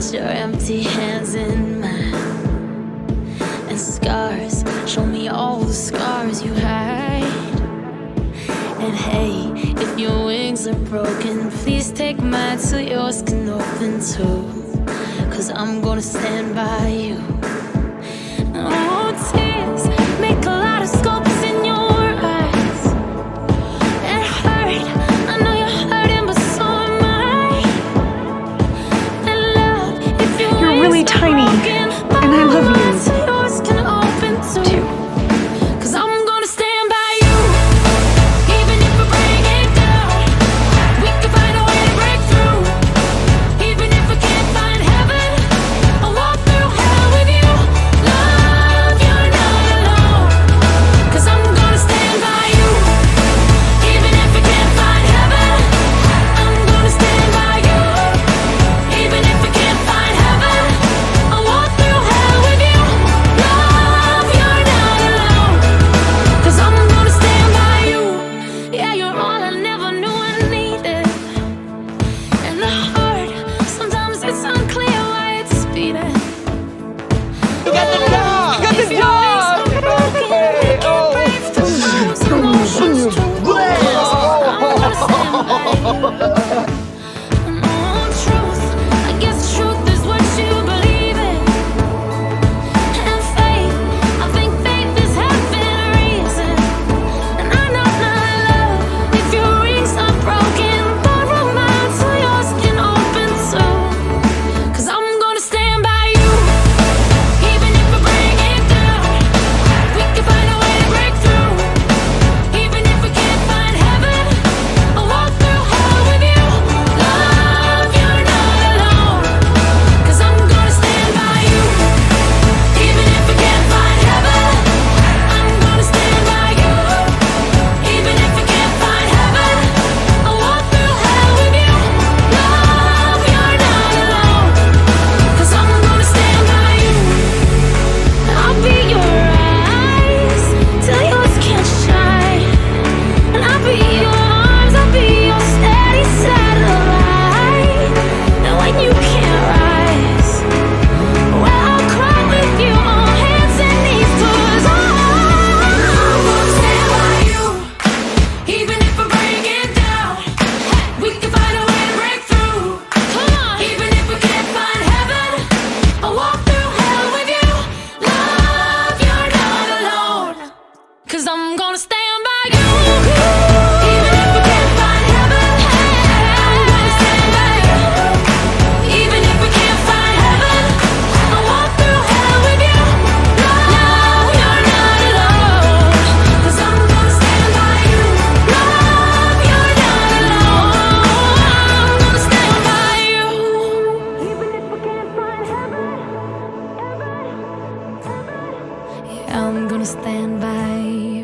your empty hands in mine, and scars, show me all the scars you hide. And hey, if your wings are broken, please take mine so yours can open too. 'Cause I'm gonna stand by you. Oh, tears make a lot of sculpts in your eyes. It hurt, I know you're hurting, but so am I. And love, if you're really tiny, and I love you. so yours can open too. 'Cause I'm gonna stand by you, even if we break it down. We can find a way to break through. Even if we can't find heaven, I'll walk through hell with you. Love, you're not alone. 'Cause I'm gonna stand by you. Even if we can't find heaven, I'm gonna stand by you. Even if we can't find heaven, I'll walk through hell with you. Love, you're not alone. 'Cause I'm gonna stand by you. Yeah, you're all I never knew I needed. And the heart, sometimes it's unclear why it's beating. You got the dog! You got the dog! Hey, oh. Truth, I guess truth is what you believe in. And faith, I think faith is having a reason. And I know my love, if your rings are broken, borrow mine so yours can open too. 'Cause I'm gonna stand by you, even if we break it down. We can find a way to break through. Even if we can't find heaven, I'll walk through hell with you. Love, you're not alone. 'Cause I'm gonna stand by you. Even if we can't find heaven, I'm gonna stand by you. Even if we can't find heaven, I'll walk through hell with you. Love, you're not alone. 'Cause I'm gonna stand by you. I'll be your eyes till yours can't shine. And I'll be your arms, I'll be your steady satellite. And when you can't rise, well, I'll cry with you on hands and knees. 'Cause I'm gonna stand by you, even if we break it down. We can find a way to break through. Come on, even if we can't find heaven, I'll walk through hell with you. Love, you're not alone. 'Cause I'm gonna stand by you. Even if we can't find heaven, I'm gonna stand by you. Even if we can't find heaven, I'll walk through hell with you. Love, you're not alone. 'Cause I'm gonna stand by you. Love, you're not alone. I'm gonna stand by you. Even if we can't find heaven, yeah, I'm gonna stand by you.